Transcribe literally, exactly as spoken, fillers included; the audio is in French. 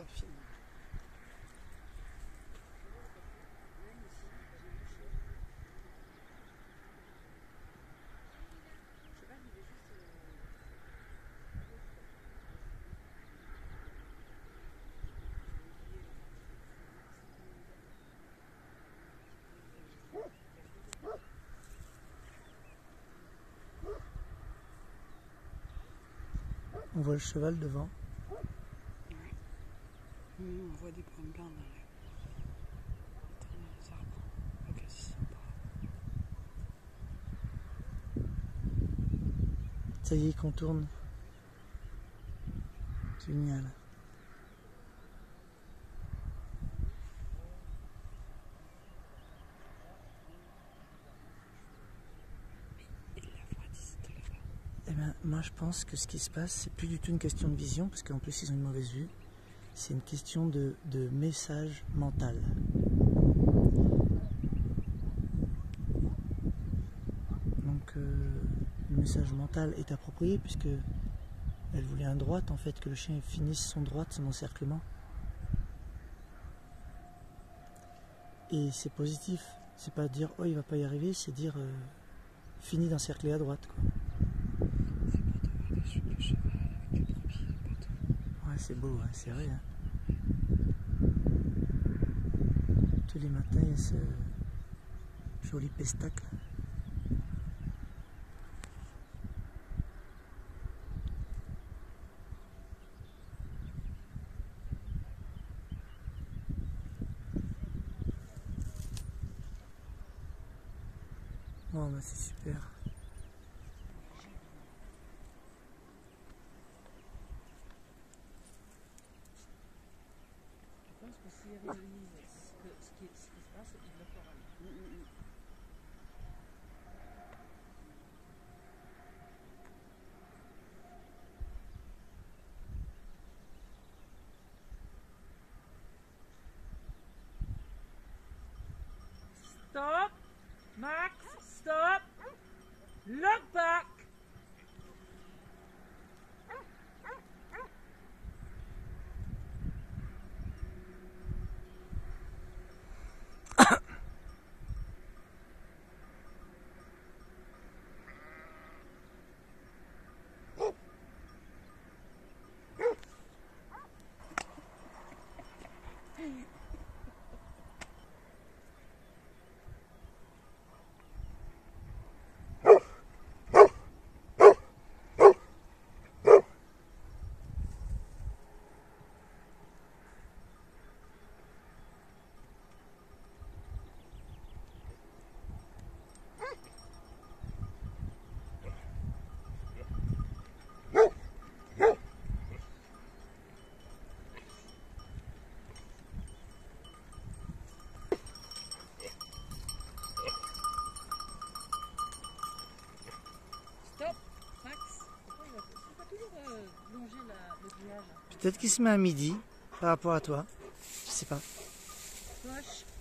Attends, filme. On voit le cheval devant. Ouais. Mmh, on voit des points blancs dans les, dans les arbres. Ok, c'est sympa. Ça y est, il contourne. Génial. Il la voit d'ici de là-bas. Eh bien, moi je pense que ce qui se passe, c'est plus du tout une question de vision, parce qu'en plus ils ont une mauvaise vue. C'est une question de, de message mental. Donc euh, le message mental est approprié, puisque elle voulait un droite, en fait, que le chien finisse son droite, son encerclement. Et c'est positif. C'est pas dire oh il va pas y arriver, c'est dire euh, fini d'encercler à droite, quoi. C'est pour te voir le cheval avec les brebis partout. Ouais, c'est beau, ouais, c'est vrai. Hein. Tous les matins, il y a ce joli pestacle. Bon, bah c'est super. Je pense que s'il réalise ce, que, ce, qui, ce qui se passe, il le fera. Mmh, mmh. Stop! Max, stop! Look back! Stop! Max, pourquoi il va pas toujours euh, longer la, le grillage? Peut-être qu'il se met à midi par rapport à toi. Je sais pas. Poche.